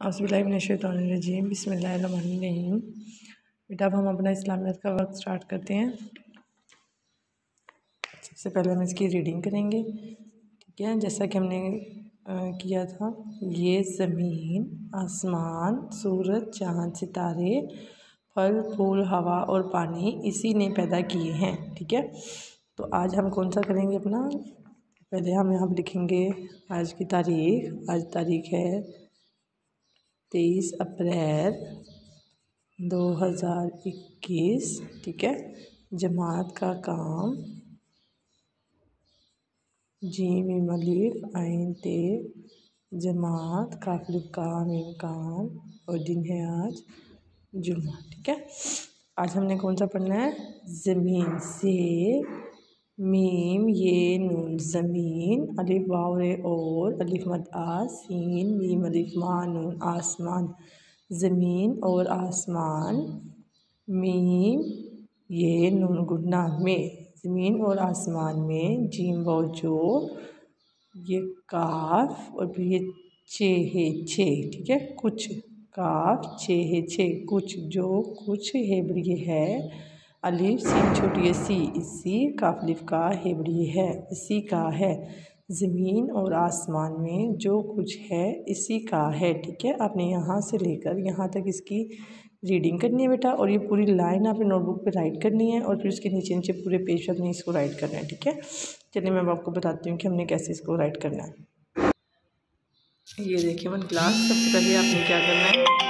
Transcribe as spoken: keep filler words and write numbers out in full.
औज़ुबिल्लाहिमिनश्शैतानिर्रजीम बिस्मिल्लाहिर्रहमानिर्रहीम। बेटा अब हम अपना इस्लामियत का वक्त स्टार्ट करते हैं। सबसे पहले हम इसकी रीडिंग करेंगे, ठीक है। जैसा कि हमने आ, किया था, ये ज़मीन, आसमान, सूरज, चाँद, सितारे, फल फूल, हवा और पानी इसी ने पैदा किए हैं, ठीक है। तो आज हम कौन सा करेंगे अपना, पहले हम यहाँ पर लिखेंगे आज की तारीख़। आज तारीख़ है तेईस अप्रैल दो हज़ार इक्कीस, ठीक है। जमात का काम जीम मीम अलिफ आइन ते, जमात काफ अलिफ काम इमकान, और दिन है आज जुम्मा, ठीक है। आज हमने कौन सा पढ़ना है, ज़मीन से मीम ये नून ज़मीन, अलिफ वाव रे और, अलिफ मद आ सीन मीम अलिफ मा नून आसमान। ज़मीन और आसमान, मीम ये नून गुन्ना में, ज़मीन और आसमान में, जीम वाव जो, ये काफ और फिर ये छे है छे, ठीक है। कुछ काफ छे है छे, कुछ जो कुछ हेबड़ी है, अलिफ सीन छोटी है सी, इसी काफ अलिफ का हेबड़ी है, इसी का है। ज़मीन और आसमान में जो कुछ है इसी का है, ठीक है। आपने यहाँ से लेकर यहाँ तक इसकी रीडिंग करनी है बेटा, और ये पूरी लाइन आपने नोटबुक पे राइट करनी है, और फिर उसके नीचे नीचे पूरे पेज पर अपने इसको राइट करना है, ठीक है। चलिए मैं आपको बताती हूँ कि हमने कैसे इसको राइट करना है। ये देखिए वन क्लास, सबसे पहले आपने क्या करना है,